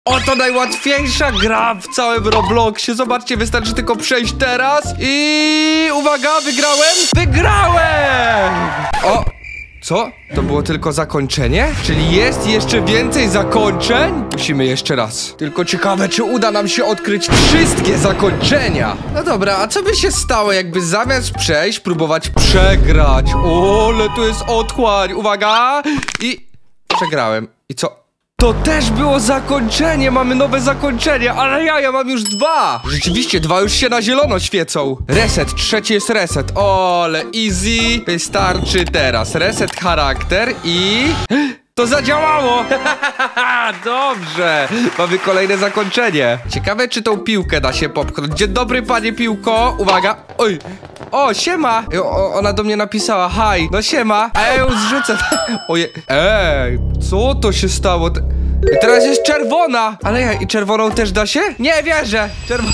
Oto najłatwiejsza gra w całym Robloxie. Zobaczcie, wystarczy tylko przejść teraz i... Uwaga, wygrałem! Wygrałem! O! Co? To było tylko zakończenie? Czyli jest jeszcze więcej zakończeń? Musimy jeszcze raz. Tylko ciekawe, czy uda nam się odkryć wszystkie zakończenia. No dobra, a co by się stało, jakby zamiast przejść, próbować przegrać? O, ale tu jest otchłań. Uwaga! I... Przegrałem. I co? To też było zakończenie, mamy nowe zakończenie, ale ja mam już 2. Rzeczywiście, 2 już się na zielono świecą. Reset, trzeci jest reset. O, ale easy. Wystarczy teraz. Reset charakter i... To zadziałało! Dobrze! Mamy kolejne zakończenie. Ciekawe, czy tą piłkę da się popchnąć. Dzień dobry, panie piłko. Uwaga. Oj. O, siema. Ona do mnie napisała. Hi. No siema. A ja ją zrzucę. Oje. Ej, co to się stało? I teraz jest czerwona. Ale ja, i czerwoną też da się? Nie wierzę.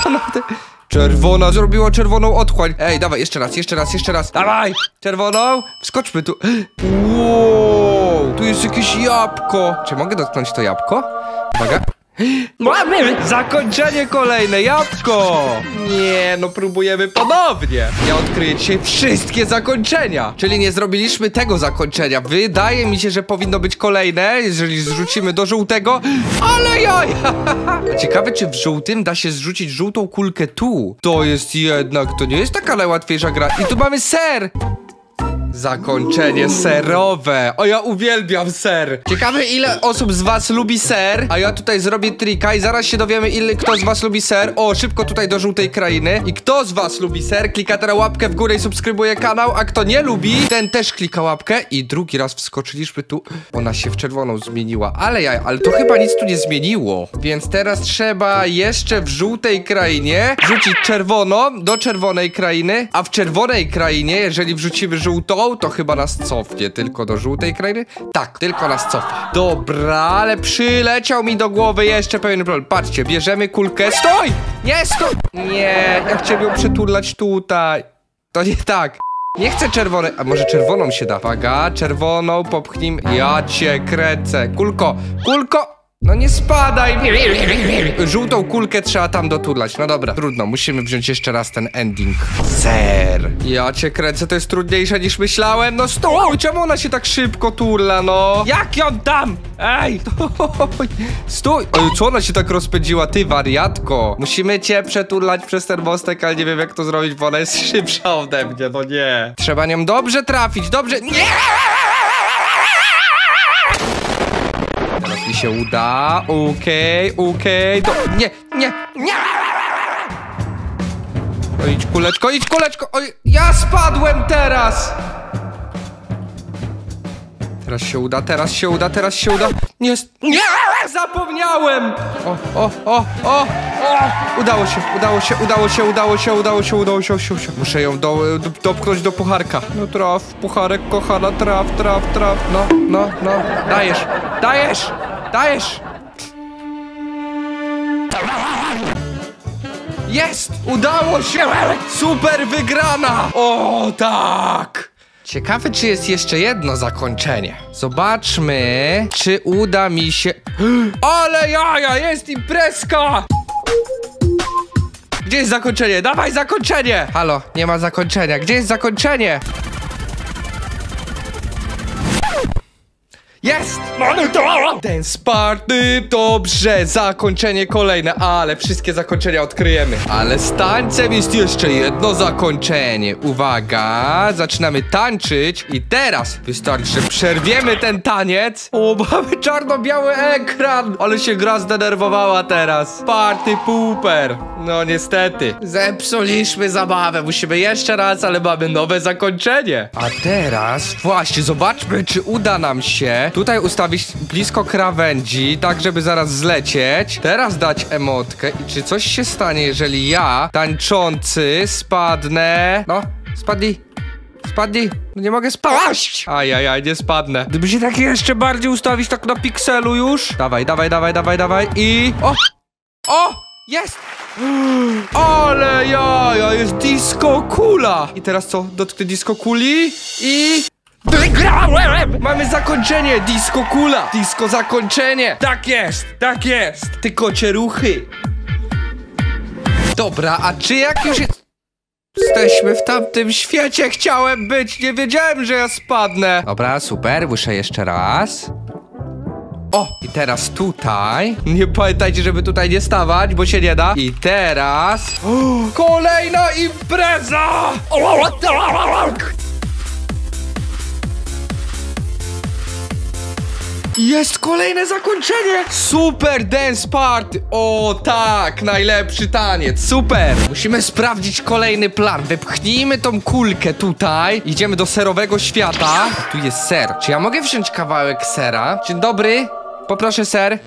Czerwona zrobiła czerwoną otchłań. Ej, dawaj, jeszcze raz. Dawaj! Czerwoną! Wskoczmy tu. Wow! Tu jest jakieś jabłko. Czy mogę dotknąć to jabłko? Uwaga. Mamy! Zakończenie kolejne, jabłko! Nie, no próbujemy ponownie. Ja odkryję dzisiaj wszystkie zakończenia. Czyli nie zrobiliśmy tego zakończenia. Wydaje mi się, że powinno być kolejne, jeżeli zrzucimy do żółtego. Ale jaja! Ciekawe, czy w żółtym da się zrzucić żółtą kulkę tu. To jest jednak, to nie jest taka najłatwiejsza gra. I tu mamy ser! Zakończenie serowe. O, ja uwielbiam ser. Ciekawe, ile osób z was lubi ser. A ja tutaj zrobię trika i zaraz się dowiemy, kto z was lubi ser. O, szybko tutaj do żółtej krainy. I kto z was lubi ser, klika teraz łapkę w górę i subskrybuje kanał. A kto nie lubi, ten też klika łapkę. I drugi raz wskoczyliśmy tu. Ona się w czerwoną zmieniła. Ale to chyba nic tu nie zmieniło. Więc teraz trzeba jeszcze w żółtej krainie wrzucić czerwoną do czerwonej krainy. A w czerwonej krainie, jeżeli wrzucimy żółtą, to chyba nas cofnie. Tylko do żółtej krainy? Tak, tylko nas cofa. Dobra, ale przyleciał mi do głowy jeszcze pewien problem. Patrzcie, bierzemy kulkę. Stój! Nie, stój! Nie, ja chciałem ją przytulać tutaj. To nie tak. Nie chcę czerwonej. A może czerwoną się da? Uwaga, czerwoną popchnij. Ja cię kręcę. Kulko! No nie spadaj! Żółtą kulkę trzeba tam dotulać. No dobra, trudno, musimy wziąć jeszcze raz ten ending. Ser! Ja cię kręcę, to jest trudniejsze niż myślałem. No stój! Czemu ona się tak szybko turla, no? Jak ją tam? Ej! Stój! Oj, co ona się tak rozpędziła, ty wariatko? Musimy cię przeturlać przez ten mostek, ale nie wiem jak to zrobić, bo ona jest szybsza ode mnie, no nie. Trzeba nią dobrze trafić, dobrze... Nie! Teraz mi się uda. Okej. Nie. No idź kuleczko. Oj, ja spadłem teraz. Teraz się uda. Nie, zapomniałem. Udało się. Muszę ją dopchnąć do pucharka. No traf, pucharek, kochana, traf. No. Dajesz. Jest! Udało się! Super wygrana! O, tak! Ciekawe, czy jest jeszcze jedno zakończenie. Zobaczmy, czy uda mi się... Ale jaja, jest imprezka! Gdzie jest zakończenie? Dawaj zakończenie! Halo, nie ma zakończenia. Gdzie jest zakończenie? Jest! Mamy to! Dance party! Dobrze, zakończenie kolejne, ale wszystkie zakończenia odkryjemy. Ale z tańcem jest jeszcze jedno zakończenie. Uwaga, zaczynamy tańczyć i teraz wystarczy, że przerwiemy ten taniec. O, mamy czarno-biały ekran! Ale się gra zdenerwowała teraz. Party pooper. No niestety, zepsuliśmy zabawę. Musimy jeszcze raz, ale mamy nowe zakończenie. A teraz właśnie, zobaczmy, czy uda nam się tutaj ustawić blisko krawędzi, tak żeby zaraz zlecieć. Teraz dać emotkę i czy coś się stanie, jeżeli ja, tańczący, spadnę? No, spadnij. No nie mogę spaść. Ajajaj, nie spadnę. Gdyby się tak jeszcze bardziej ustawić, tak na pikselu już. Dawaj. I... O! Jest! Ale jaja, jest disco kula. I teraz co? Dotknę disco kuli i... Wygrałem! Mamy zakończenie, disco kula. Disco zakończenie. Tak jest, tak jest. Ty kocie ruchy. Dobra, a czy jak już jesteśmy w tamtym świecie, chciałem być, nie wiedziałem, że ja spadnę. Dobra, super, muszę jeszcze raz. O, i teraz tutaj. Nie pamiętajcie, żeby tutaj nie stawać, bo się nie da. I teraz kolejna impreza. Jest kolejne zakończenie! Super Dance Party! O tak, najlepszy taniec, super! Musimy sprawdzić kolejny plan. Wypchnijmy tą kulkę tutaj. Idziemy do serowego świata. Tu jest ser. Czy ja mogę wziąć kawałek sera? Dzień dobry, poproszę ser.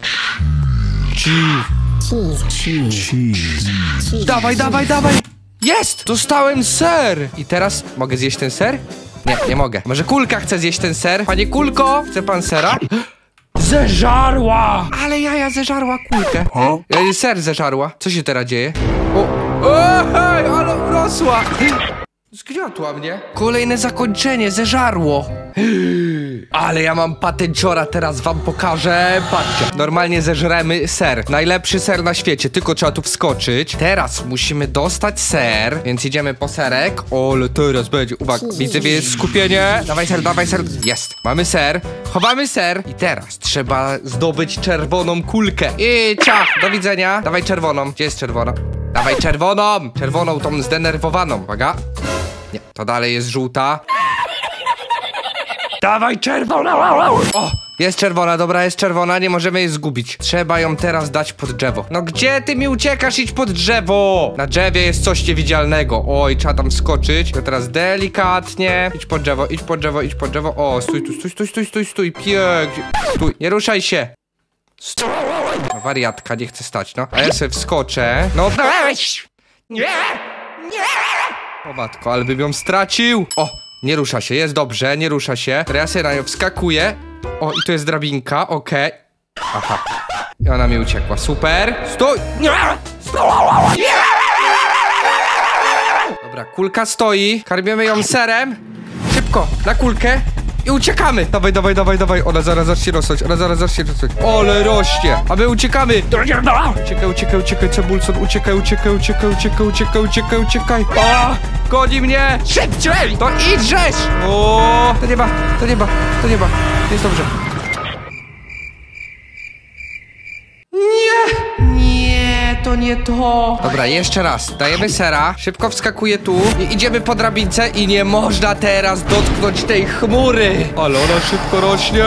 Cheese. Dawaj, dawaj, dawaj! Jest! Dostałem ser! I teraz mogę zjeść ten ser? Nie, nie mogę. Może kulka chce zjeść ten ser? Panie kulko, chce pan sera? Zeżarła! Ale jaja zeżarła kulkę. Ser zeżarła. Co się teraz dzieje? Hej, ale urosła! Zgniotła mnie. Kolejne zakończenie, zeżarło. Ale ja mam patenciora, teraz wam pokażę. Patrzcie, normalnie zeżremy ser. Najlepszy ser na świecie, tylko trzeba tu wskoczyć. Teraz musimy dostać ser, więc idziemy po serek. Ale teraz będzie, uwaga, widzowie, jest skupienie. Dawaj ser, dawaj ser. Jest, mamy ser. Chowamy ser. I teraz trzeba zdobyć czerwoną kulkę. I ciach, do widzenia. Dawaj czerwoną, gdzie jest czerwona? Dawaj czerwoną. Czerwoną, tą zdenerwowaną, uwaga. Nie, to dalej jest żółta. Dawaj czerwona! O, jest czerwona, dobra, jest czerwona, nie możemy jej zgubić. Trzeba ją teraz dać pod drzewo. No gdzie ty mi uciekasz? Idź pod drzewo! Na drzewie jest coś niewidzialnego. Oj, trzeba tam wskoczyć. To teraz delikatnie. Idź pod drzewo, idź pod drzewo, idź pod drzewo. O, stój tu, stój. Pięknie. Stój, nie ruszaj się. Stój. No, wariatka, nie chce stać, no. A ja sobie wskoczę. No, weź! Nie! O matko, ale bym ją stracił. O! Nie rusza się, jest dobrze, nie rusza się. Teraz ja sobie na nią wskakuję. O, i to jest drabinka, okej. Aha. I ona mi uciekła, super. Stój! Dobra, kulka stoi. Karmimy ją serem. Szybko, na kulkę. I uciekamy! Dawaj, dawaj, dawaj, dawaj. Ona zaraz zacznie rosnąć, ona zaraz zacznie rosnąć. Ole rośnie! A my uciekamy! Uciekaj, Cebulson, uciekaj. O! Goni mnie! Szybciej! To idźesz! O! To nie ma. Jest dobrze. Nie, to nie to. Dobra, jeszcze raz. Dajemy sera. Szybko wskakuje tu. I idziemy po drabince i nie można teraz dotknąć tej chmury. Ale ona szybko rośnie.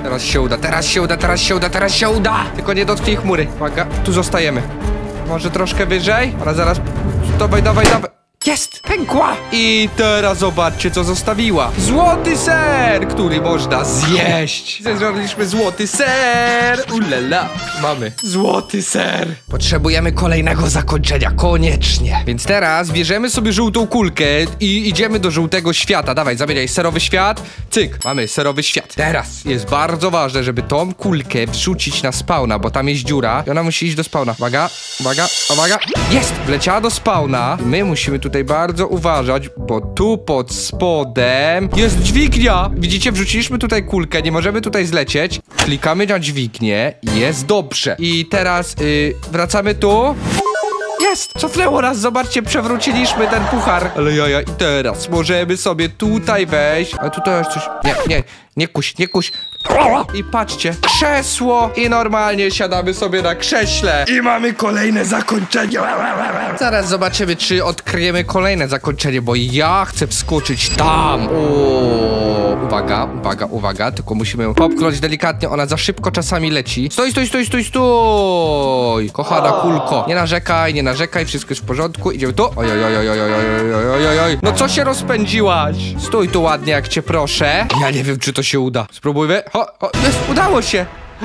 Teraz się uda. Tylko nie dotknij chmury. Uwaga, tu zostajemy. Może troszkę wyżej? Ona zaraz... Dawaj. Jest! Pękła! I teraz zobaczcie, co zostawiła. Złoty ser, który można zjeść. Zeżarliśmy złoty ser. Ulala. Mamy złoty ser. Potrzebujemy kolejnego zakończenia, koniecznie. Więc teraz bierzemy sobie żółtą kulkę i idziemy do żółtego świata. Dawaj, zamieniaj serowy świat. Cyk, mamy serowy świat. Teraz jest bardzo ważne, żeby tą kulkę wrzucić na spawna, bo tam jest dziura i ona musi iść do spawna. Uwaga. Jest! Wleciała do spawna. My musimy tutaj bardzo uważać, bo tu pod spodem jest dźwignia. Widzicie, wrzuciliśmy tutaj kulkę, nie możemy tutaj zlecieć. Klikamy na dźwignię, jest dobrze. I teraz wracamy tu. Jest! Cofnęło nas, zobaczcie, przewróciliśmy ten puchar. Ale jaja, i teraz możemy sobie tutaj wejść. Ale tutaj jest coś... Nie kuś. I patrzcie, krzesło. I normalnie siadamy sobie na krześle. I mamy kolejne zakończenie. Zaraz zobaczymy, czy odkryjemy kolejne zakończenie, bo ja chcę wskoczyć tam. O, uwaga. Tylko musimy ją popchnąć delikatnie, ona za szybko czasami leci. Stój. Kochana kulko. Nie narzekaj, wszystko jest w porządku. Idziemy tu. Oj. No co się rozpędziłaś? Stój tu ładnie, jak cię proszę. Ja nie wiem, czy to się uda. Spróbujmy. Jest, udało się.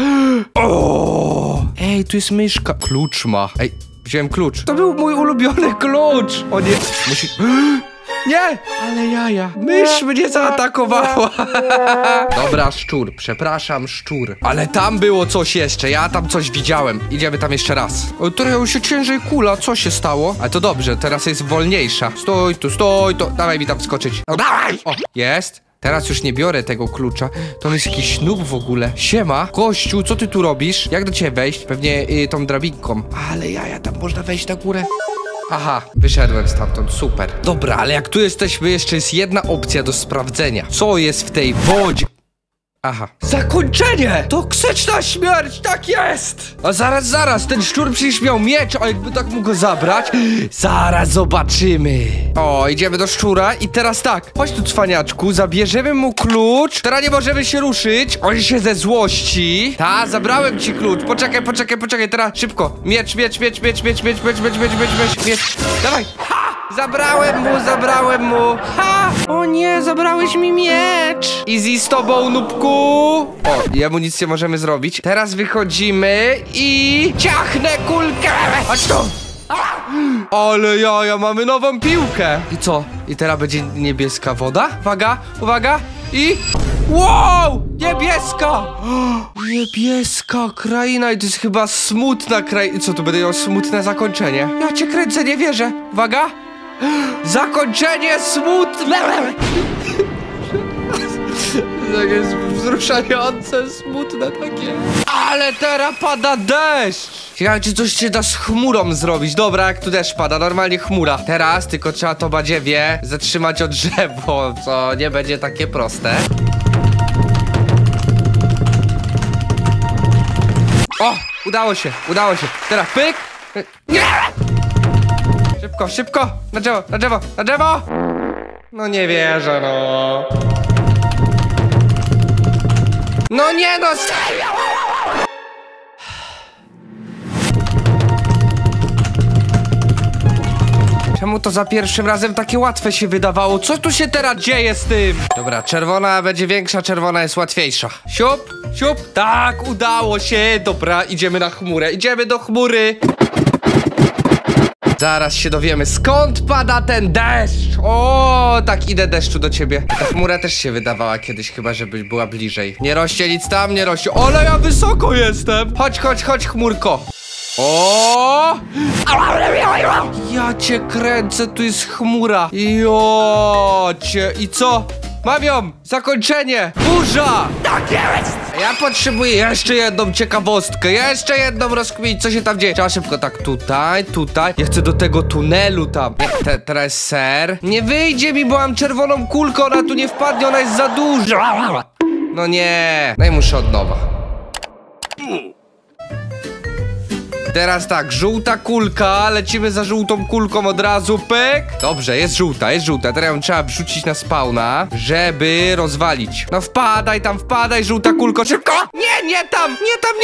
O! Ej, tu jest myszka. Klucz ma. Ej, wziąłem klucz. To był mój ulubiony klucz. O nie, musi... Nie! Ale jaja. Mysz mnie zaatakowała. Dobra, szczur. Przepraszam, szczur. Ale tam było coś jeszcze. Ja tam coś widziałem. Idziemy tam jeszcze raz. O, trochę się ciężej kula. Co się stało? Ale to dobrze, teraz jest wolniejsza. Stój tu. Dawaj mi tam wskoczyć. No, dawaj! O, jest. Teraz już nie biorę tego klucza. To on jest jakiś noob w ogóle. Siema, gościu, co ty tu robisz? Jak do ciebie wejść? Pewnie tą drabinką. Ale ja tam można wejść na górę. Aha, wyszedłem stamtąd, super. Dobra, ale jak tu jesteśmy, jeszcze jest jedna opcja do sprawdzenia. Co jest w tej wodzie? Aha. Zakończenie! Toksyczna śmierć, tak jest! A zaraz, ten szczur przecież miał miecz, a jakby tak mógł go zabrać? Zaraz zobaczymy. O, idziemy do szczura i teraz tak. Chodź tu, cwaniaczku, zabierzemy mu klucz. Teraz nie możemy się ruszyć. On się ze złości. Ta, zabrałem ci klucz. Poczekaj, teraz szybko. Miecz. Dawaj. Ha! Zabrałem mu. Ha! O nie, zabrałeś mi miecz. Easy z tobą, nubku. O, jemu nic nie możemy zrobić. Teraz wychodzimy i ciachnę kulkę. Chodź tu. Ale ja mamy nową piłkę. I co? I teraz będzie niebieska woda? Uwaga. I... Wow! Niebieska! Niebieska kraina i to jest chyba smutna kraina. Co, tu będę miał smutne zakończenie? Ja cię kręcę, nie wierzę. Uwaga! Zakończenie smutne! Tak jest wzruszające, smutne takie. Ale teraz pada deszcz! Ciekawe, czy coś się da z chmurą zrobić. Dobra, jak tu deszcz pada, normalnie chmura. Teraz tylko trzeba to badziewie zatrzymać od drzewo, co nie będzie takie proste. O! Udało się. Teraz pyk! Nie! Szybko! Na drzewo! No nie wierzę, no. No nie, no! Czemu to za pierwszym razem takie łatwe się wydawało? Co tu się teraz dzieje z tym? Dobra, czerwona będzie większa, czerwona jest łatwiejsza. Siup. Tak, udało się. Dobra, idziemy na chmurę. Idziemy do chmury. Zaraz się dowiemy, skąd pada ten deszcz. O, tak, idę deszczu do ciebie. Ta chmura też się wydawała kiedyś, chyba żebyś była bliżej. Nie rośnie nic tam, nie rośnie. Ale ja wysoko jestem. Chodź, chmurko. O! Ja cię kręcę, tu jest chmura. I co? Mam ją! Zakończenie! Burza! Tak jest! Ja potrzebuję jeszcze jedną ciekawostkę, jeszcze jedną rozkminić, co się tam dzieje. Trzeba szybko, tak, tutaj. Ja chcę do tego tunelu tam. Nie, teraz jest ser. Nie wyjdzie mi, bo mam czerwoną kulkę, ona tu nie wpadnie, ona jest za duża. No nie. No i muszę od nowa. Teraz tak, żółta kulka, lecimy za żółtą kulką od razu, pyk. Dobrze, jest żółta. Teraz ją trzeba wrzucić na spawna, żeby rozwalić. No wpadaj, żółta kulko, szybko! Nie tam!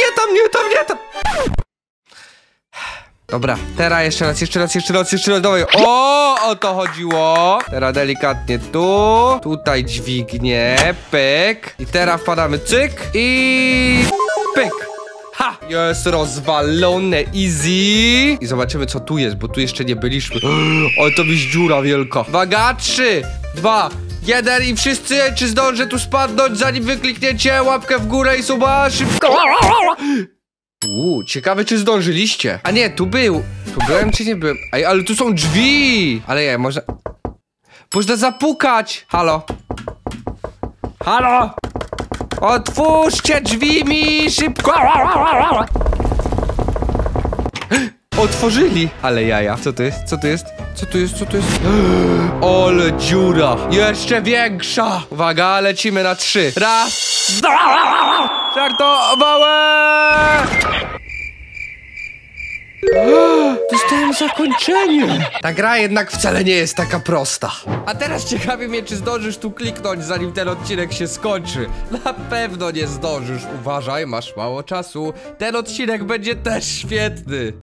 Dobra, teraz jeszcze raz, dawaj. O to chodziło. Teraz delikatnie tutaj dźwignię, pyk. I teraz wpadamy, cyk i pyk. Ha! Jest rozwalone, easy. I zobaczymy, co tu jest, bo tu jeszcze nie byliśmy. Ale to jest dziura wielka. Uwaga, 3, 2, 1 i wszyscy, czy zdążę tu spadnąć, zanim wyklikniecie łapkę w górę i suba szybko. Ciekawe, czy zdążyliście. A nie, tu byłem, czy nie byłem? Ej, ale tu są drzwi. Ale można zapukać. Halo? Otwórzcie drzwi mi szybko! Otworzyli! Ale jaja. Co to jest? Ale dziura! Jeszcze większa! Uwaga, lecimy na 3. Raz, 2! Żartowałem! Dostałem zakończenie! Ta gra jednak wcale nie jest taka prosta. A teraz ciekawi mnie, czy zdążysz tu kliknąć, zanim ten odcinek się skończy. Na pewno nie zdążysz. Uważaj, masz mało czasu. Ten odcinek będzie też świetny.